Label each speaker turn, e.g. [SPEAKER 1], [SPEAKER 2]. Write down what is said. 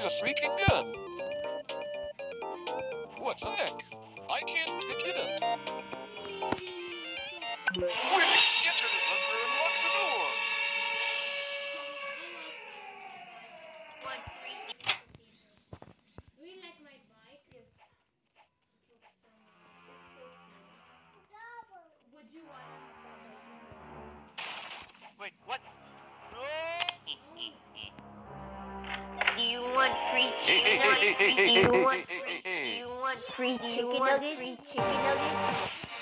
[SPEAKER 1] a freaking gun. What the heck? I can't pick it up. Quick, get to the bunker and lock the door.
[SPEAKER 2] Do you like my bike? Yes. It looks so nice. Would you want to have that bike?
[SPEAKER 1] Wait, what?
[SPEAKER 3] Do you want free chicken nuggets? Do you want free chicken nuggets?